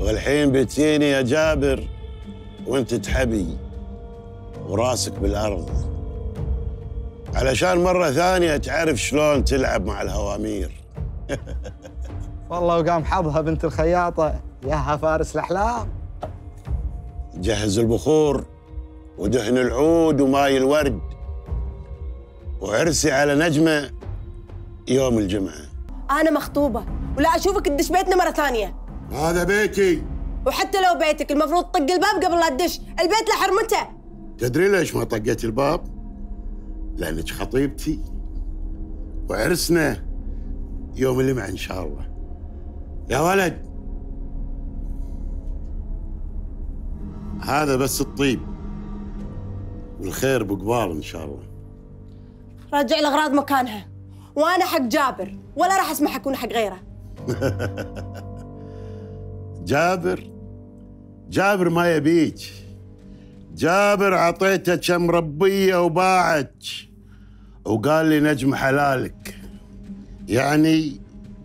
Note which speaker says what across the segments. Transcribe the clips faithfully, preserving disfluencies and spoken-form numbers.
Speaker 1: والحين بتجيني يا جابر وانت تحبي وراسك بالارض علشان مرة ثانية تعرف شلون تلعب مع الهوامير.
Speaker 2: والله وقام حظها بنت الخياطة، ياها فارس الأحلام.
Speaker 1: جهز البخور ودهن العود وماي الورد وعرسي على نجمة يوم الجمعة.
Speaker 3: أنا مخطوبة ولا أشوفك تدش بيتنا مرة ثانية.
Speaker 1: هذا بيتي.
Speaker 3: وحتى لو بيتك المفروض تطق الباب قبل لا تدش، البيت له حرمته.
Speaker 1: تدري ليش ما طقيت الباب؟ لأنك خطيبتي وعرسنا يوم الجمعة إن شاء الله. يا ولد هذا بس الطيب والخير بقبال إن شاء الله.
Speaker 3: راجع الأغراض مكانها، وأنا حق جابر ولا راح أسمح أكون حق غيره.
Speaker 1: جابر جابر ما يبيك. جابر عطيته كم ربية وباعك وقال لي نجم حلالك، يعني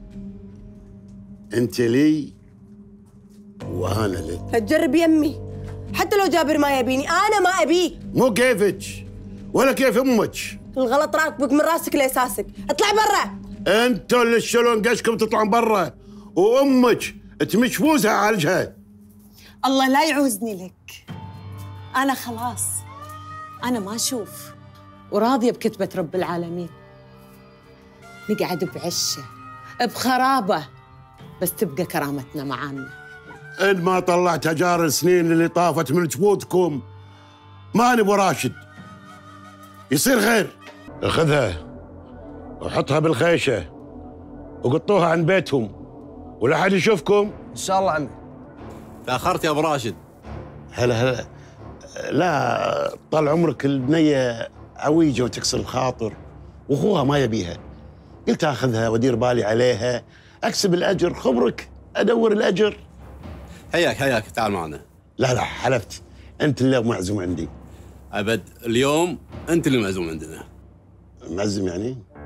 Speaker 1: انت لي وانا لك.
Speaker 3: لا تجرب يمي، حتى لو جابر ما يبيني انا ما ابيه.
Speaker 1: مو كيفك ولا كيف امك.
Speaker 3: الغلط راكبك من راسك لاساسك، اطلع برا.
Speaker 1: انتوا اللي تشيلون قشكم تطلعون برا، وامك تمش فوزها عالجها.
Speaker 4: الله لا يعوزني لك. أنا خلاص، أنا ما أشوف وراضية بكتبة رب العالمين. نقعد بعشة بخرابة بس تبقى كرامتنا معانا.
Speaker 1: إن ما طلعت أجار السنين اللي طافت من جبوتكم ما نبو راشد. يصير خير. خذها وحطها بالخيشة وقطوها عند بيتهم ولا حد يشوفكم.
Speaker 2: إن شاء الله عمي.
Speaker 5: تأخرت يا أبو راشد.
Speaker 1: هلا هلا. لا طال عمرك البنية عويجة وتكسر الخاطر واخوها ما يبيها، قلت اخذها وادير بالي عليها، اكسب الاجر، خبرك ادور الاجر.
Speaker 5: حياك حياك، تعال معنا.
Speaker 1: لا لا حلفت انت اللي معزوم عندي.
Speaker 5: ابد، اليوم انت اللي معزوم عندنا.
Speaker 1: معزم يعني؟